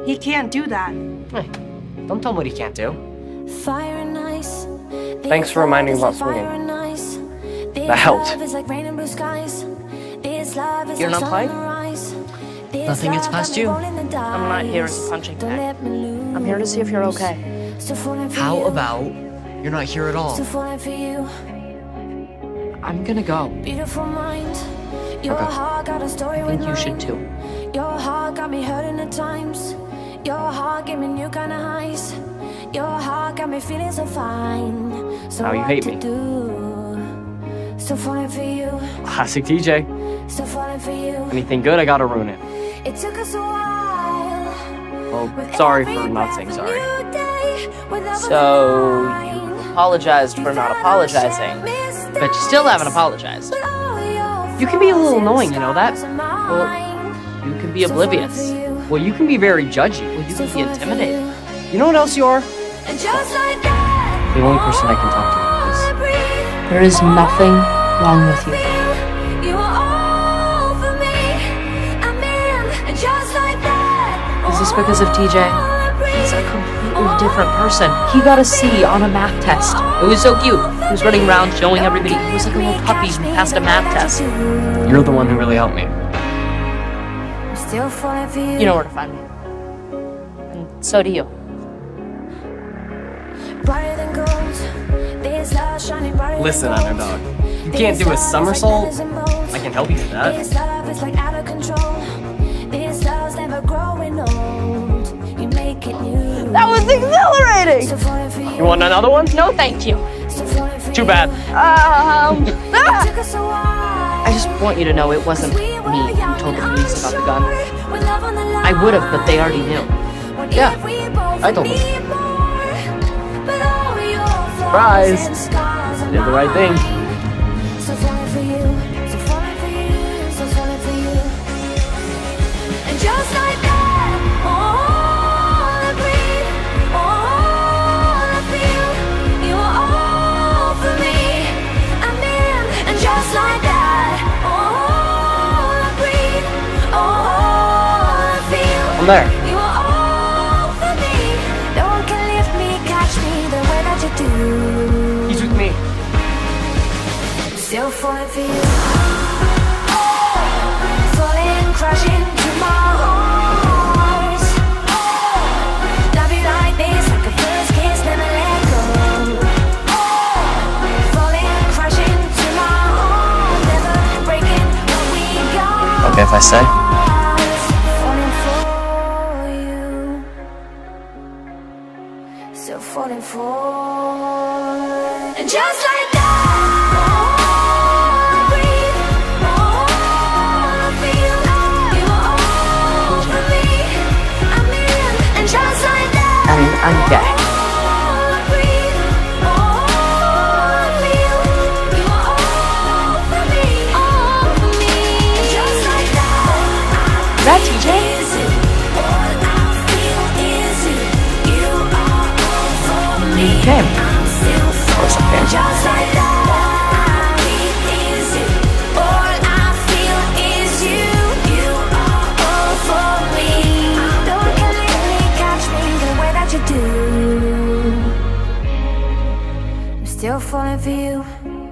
He can't do that. Hey, don't tell him what he can't do. Fire and ice. Thanks for reminding me about swinging. That helped. You're not playing? Nothing gets past you. I'm not here as a punching bag. I'm here to see if you're okay. How about you're not here at all? I'm gonna go. Okay. I think you should too. Your heart got me hurting at times. Your heart gave me new kind of highs. Your heart got me feeling so fine. So Now you what hate to me. do? Still falling for you. Classic TJ. Still falling for you. Anything good, I gotta ruin it. It took us a while. Well, sorry for not saying sorry. So, you apologized for not apologizing, but you still haven't apologized. You can be a little annoying, you know that? Well, you can be oblivious. Well, you can be very judgy. Well, you can be intimidating. You know what else you are? And just like that, The only person I can talk to like this. There is nothing wrong with you. you are all for me. I'm in, and just like that. Is this because of TJ? He's a completely different person. He got a C on a math test. It was so cute. He was running around showing everybody. He was like a little puppy who passed a math test. You're the one who really helped me. Still falling for you. You know where to find me. And so do you. Brighter than gold. This love shining brighter than Listen, gold. underdog. You can't do a somersault. I can help you with that. This love is like out of control. This love's never growing old. You make it new. That was exhilarating! Still falling for you. You want another one? No, thank you. Still falling for Too you. bad. It took us a while. I just want you to know it wasn't me who told the police about the gun. I would have, but they already knew. Yeah, I told them. Surprise! Did the right thing. So falling for you, so falling for you, so falling for you. And just like that, all I breathe, all I feel, you are all for me. I'm in, and just like that, all I breathe, all I feel. I'm there. You are all for me. No one can lift me, catch me the way that you do. He's with me. Still falling for you. Falling, crashing to my heart. Love you like this, like a first kiss, never let go. Falling, crashing to my heart, never breaking what we got. Okay, if I say. Still falling for, and just like that, all I breathe, all I feel, you are all for me. I'm in, and just like that, I'm gay. all I breathe, all I feel, you are all for me, and just like that. Is that TJ? You came. Of course I can. Just like that, is you. All I feel is you. You are all for me. No one can let me catch me the way that you do. I'm still falling for you.